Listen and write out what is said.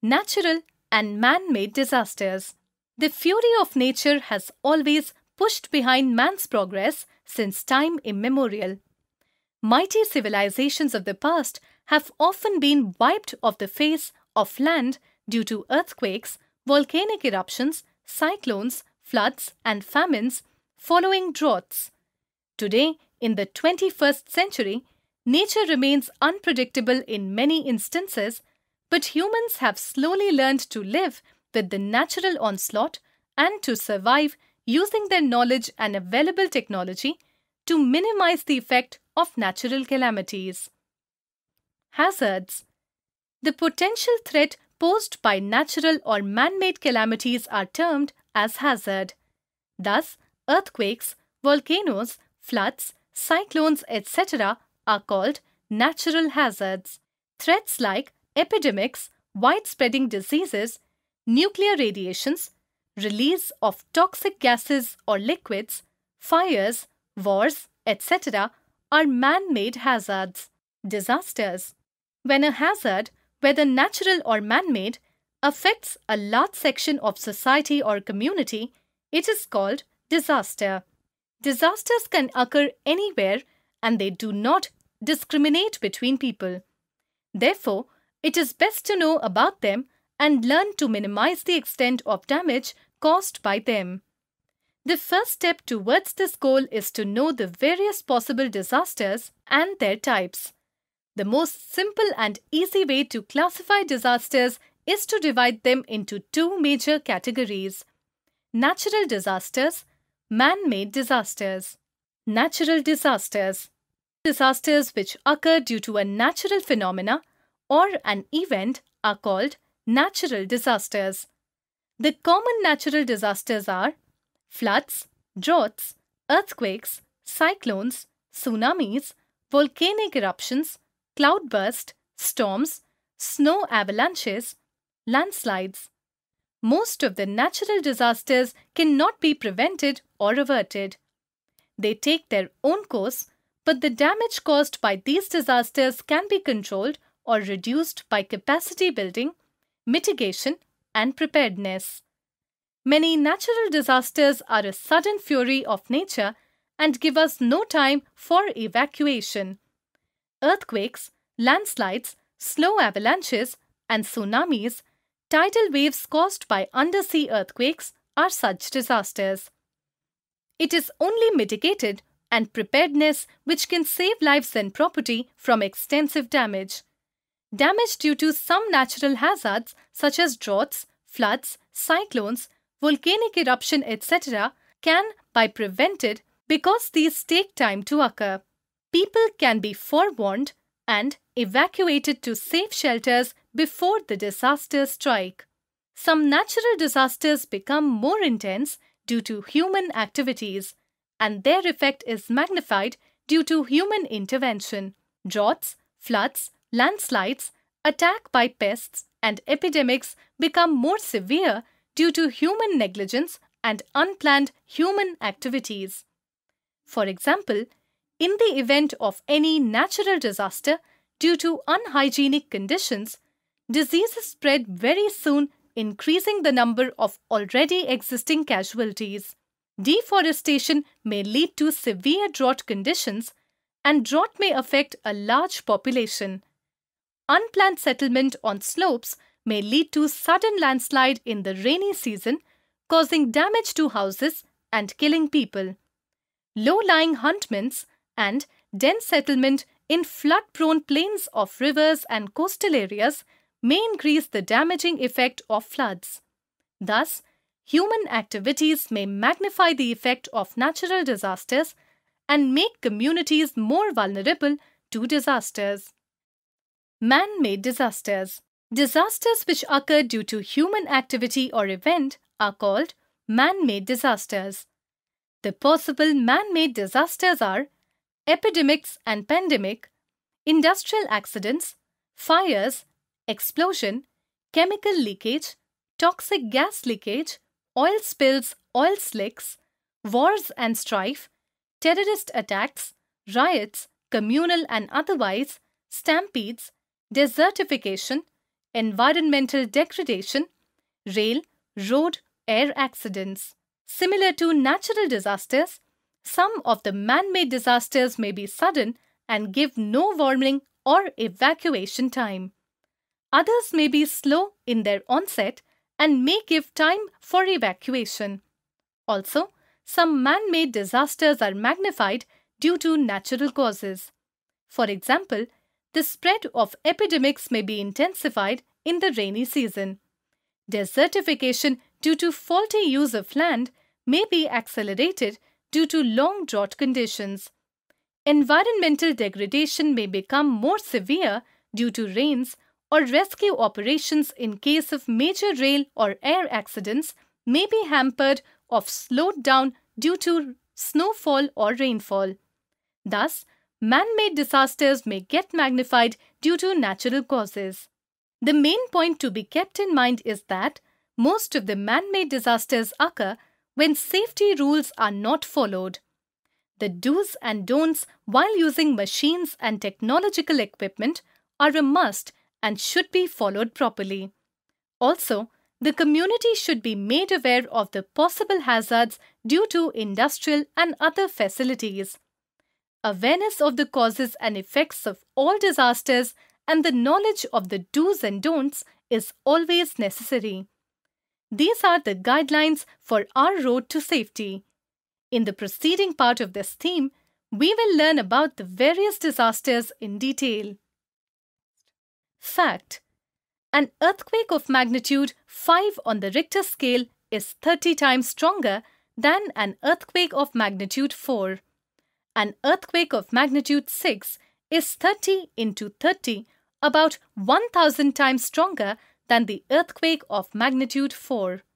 Natural and man-made disasters. The fury of nature has always pushed behind man's progress since time immemorial. Mighty civilizations of the past have often been wiped off the face of land due to earthquakes, volcanic eruptions, cyclones, floods, and famines following droughts. Today, in the 21st century, nature remains unpredictable in many instances, but humans have slowly learned to live with the natural onslaught and to survive using their knowledge and available technology to minimize the effect of natural calamities. Hazards. The potential threat posed by natural or man-made calamities are termed as hazard. Thus, earthquakes, volcanoes, floods, cyclones, etc. are called natural hazards. Threats like epidemics, widespreading diseases, nuclear radiations, release of toxic gases or liquids, fires, wars, etc. are man-made hazards. Disasters. When a hazard, whether natural or man-made, affects a large section of society or community, it is called disaster. Disasters can occur anywhere and they do not discriminate between people. Therefore, it is best to know about them and learn to minimize the extent of damage caused by them. The first step towards this goal is to know the various possible disasters and their types. The most simple and easy way to classify disasters is to divide them into two major categories: natural disasters, man-made disasters. Natural disasters. Disasters which occur due to a natural phenomena or an event are called natural disasters. The common natural disasters are floods, droughts, earthquakes, cyclones, tsunamis, volcanic eruptions, cloudburst, storms, snow avalanches, landslides. Most of the natural disasters cannot be prevented or averted. They take their own course, but the damage caused by these disasters can be controlled or reduced by capacity building, mitigation, and preparedness. Many natural disasters are a sudden fury of nature and give us no time for evacuation. Earthquakes, landslides, slow avalanches, and tsunamis, tidal waves caused by undersea earthquakes, are such disasters. It is only mitigated and preparedness which can save lives and property from extensive damage. Damage due to some natural hazards such as droughts, floods, cyclones, volcanic eruption, etc. can be prevented because these take time to occur. People can be forewarned and evacuated to safe shelters before the disasters strike. Some natural disasters become more intense due to human activities, and their effect is magnified due to human intervention. Droughts, floods, landslides, attack by pests, and epidemics become more severe due to human negligence and unplanned human activities. For example, in the event of any natural disaster due to unhygienic conditions, diseases spread very soon, increasing the number of already existing casualties. Deforestation may lead to severe drought conditions, and drought may affect a large population. Unplanned settlement on slopes may lead to sudden landslide in the rainy season, causing damage to houses and killing people. Low-lying huntments and dense settlement in flood-prone plains of rivers and coastal areas may increase the damaging effect of floods. Thus, human activities may magnify the effect of natural disasters and make communities more vulnerable to disasters. Man-made disasters. Disasters which occur due to human activity or event are called man-made disasters. The possible man-made disasters are epidemics and pandemic, industrial accidents, fires, explosion, chemical leakage, toxic gas leakage, oil spills, oil slicks, wars and strife, terrorist attacks, riots, communal and otherwise, stampedes, desertification, environmental degradation, rail, road, air accidents. Similar to natural disasters, some of the man-made disasters may be sudden and give no warning or evacuation time. Others may be slow in their onset and may give time for evacuation. Also, some man-made disasters are magnified due to natural causes. For example, the spread of epidemics may be intensified in the rainy season. Desertification due to faulty use of land may be accelerated due to long drought conditions. Environmental degradation may become more severe due to rains, or rescue operations in case of major rail or air accidents may be hampered or slowed down due to snowfall or rainfall. Thus, man-made disasters may get magnified due to natural causes. The main point to be kept in mind is that most of the man-made disasters occur when safety rules are not followed. The do's and don'ts while using machines and technological equipment are a must and should be followed properly. Also, the community should be made aware of the possible hazards due to industrial and other facilities. Awareness of the causes and effects of all disasters and the knowledge of the do's and don'ts is always necessary. These are the guidelines for our road to safety. In the preceding part of this theme, we will learn about the various disasters in detail. Fact: an earthquake of magnitude 5 on the Richter scale is 30 times stronger than an earthquake of magnitude 4. An earthquake of magnitude 6 is 30 into 30, about 1000 times stronger than the earthquake of magnitude 4.